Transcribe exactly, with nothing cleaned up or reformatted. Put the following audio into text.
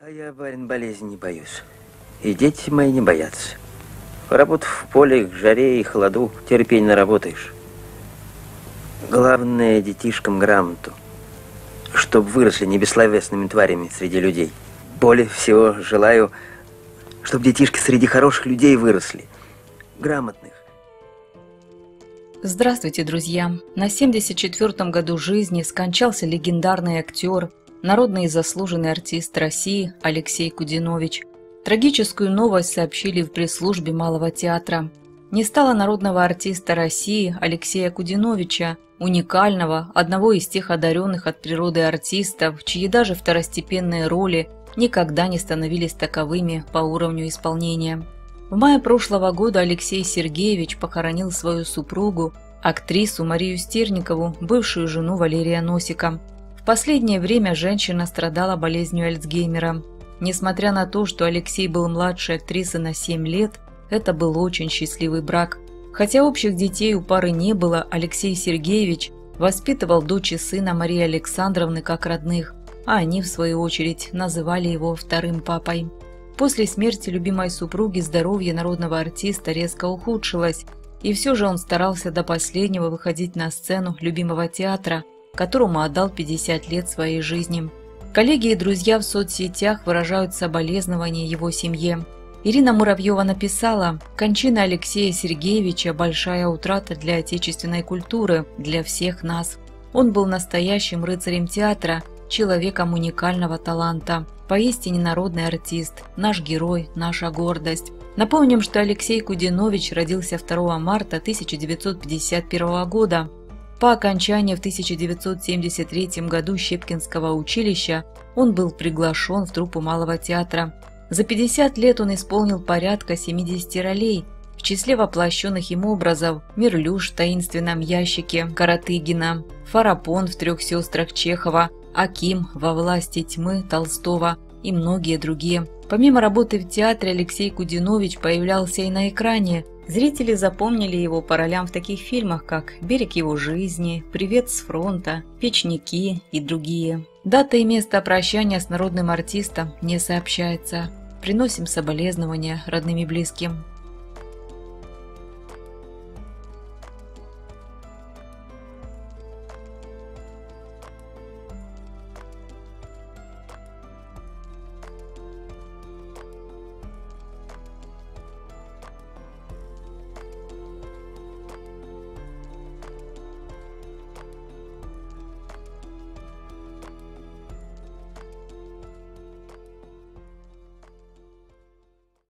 А я, барин, болезни не боюсь. И дети мои не боятся. Работав в поле, к жаре и холоду, терпение наработаешь. Главное, детишкам грамоту, чтоб выросли не бессловесными тварями среди людей. Более всего желаю, чтобы детишки среди хороших людей выросли, грамотных. Здравствуйте, друзья! На семьдесят четвёртом году жизни скончался легендарный актер, народный и заслуженный артист России Алексей Кудинович. Трагическую новость сообщили в пресс-службе Малого театра. Не стало народного артиста России Алексея Кудиновича, уникального, одного из тех одаренных от природы артистов, чьи даже второстепенные роли никогда не становились таковыми по уровню исполнения. В мае прошлого года Алексей Сергеевич похоронил свою супругу, актрису Марию Стерникову, бывшую жену Валерия Носика. В последнее время женщина страдала болезнью Альцгеймера. Несмотря на то, что Алексей был младше актрисы на семь лет, это был очень счастливый брак. Хотя общих детей у пары не было, Алексей Сергеевич воспитывал дочь и сына Марии Александровны как родных, а они, в свою очередь, называли его вторым папой. После смерти любимой супруги здоровье народного артиста резко ухудшилось, и все же он старался до последнего выходить на сцену любимого театра, которому отдал пятьдесят лет своей жизни. Коллеги и друзья в соцсетях выражают соболезнования его семье. Ирина Муравьева написала: «Кончина Алексея Сергеевича – большая утрата для отечественной культуры, для всех нас. Он был настоящим рыцарем театра, человеком уникального таланта. Поистине народный артист, наш герой, наша гордость». Напомним, что Алексей Кудинович родился второго марта тысяча девятьсот пятьдесят первого года. По окончании в тысяча девятьсот семьдесят третьем году Щепкинского училища он был приглашен в труппу Малого театра. За пятьдесят лет он исполнил порядка семидесяти ролей, в числе воплощенных им образов Мерлюш в «Таинственном ящике» Каратыгина, Фарапон в «Трех сестрах» Чехова, Аким во «Власти тьмы» Толстого и многие другие. Помимо работы в театре, Алексей Кудинович появлялся и на экране. Зрители запомнили его по ролям в таких фильмах, как «Берег его жизни», «Привет с фронта», «Печники» и другие. Дата и место прощания с народным артистом не сообщается. Приносим соболезнования родным и близким.